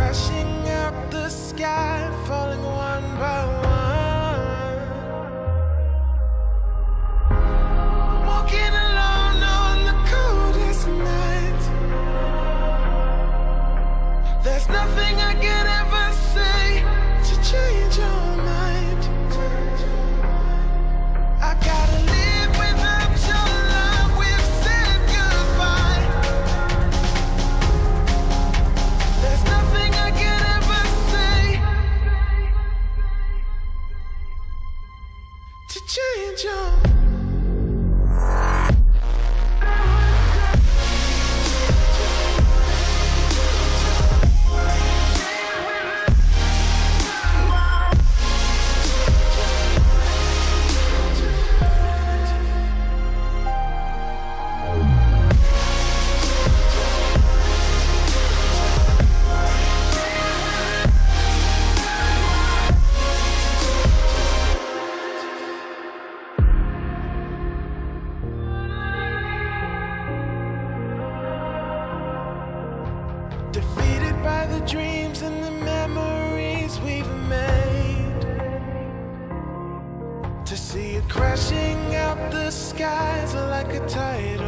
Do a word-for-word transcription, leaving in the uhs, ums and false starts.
crashing out the sky, falling one by one. Walking alone on the coldest night. There's nothing I can ever say to change your mind. I gotta live without your love. We've said goodbye. There's nothing I can ever say to change your mind. Defeated by the dreams and the memories we've made. To see it crashing out the skies like a tide.